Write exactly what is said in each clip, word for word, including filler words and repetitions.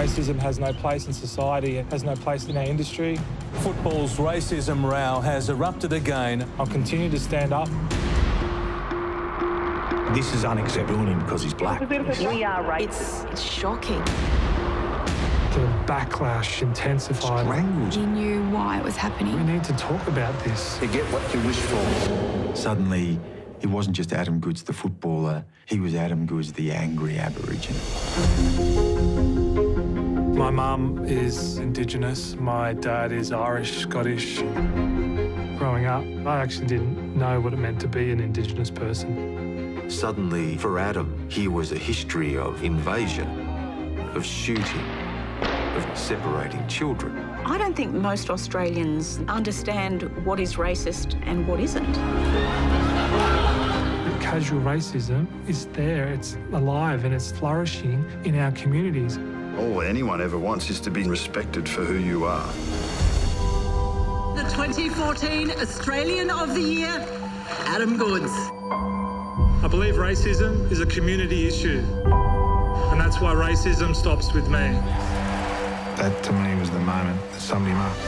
Racism has no place in society, it has no place in our industry. Football's racism row has erupted again. I'll continue to stand up. This is unacceptable because he's black. We are racist. It's, it's shocking. The backlash intensified. Language. He knew why it was happening. We need to talk about this. You get what you wish for. Suddenly, he wasn't just Adam Goodes the footballer, he was Adam Goodes the angry Aborigine. My mum is Indigenous, my dad is Irish, Scottish. Growing up, I actually didn't know what it meant to be an Indigenous person. Suddenly, for Adam, here was a history of invasion, of shooting, of separating children. I don't think most Australians understand what is racist and what isn't. Casual racism is there, it's alive and it's flourishing in our communities. All anyone ever wants is to be respected for who you are. The twenty fourteen Australian of the Year, Adam Goodes. I believe racism is a community issue, and that's why racism stops with me. That, to me, was the moment that summed him up.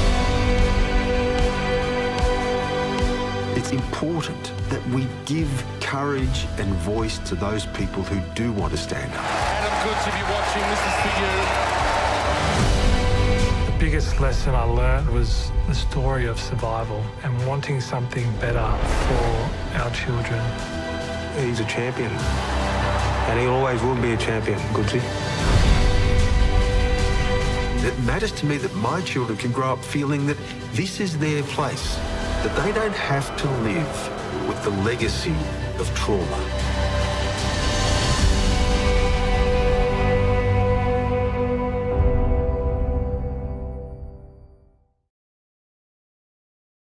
It's important that we give courage and voice to those people who do want to stand up. Adam Goodes, if you're watching, this is for you. The biggest lesson I learned was the story of survival and wanting something better for our children. He's a champion, and he always will be a champion, Goodsy. It matters to me that my children can grow up feeling that this is their place, that they don't have to live with the legacy of trauma.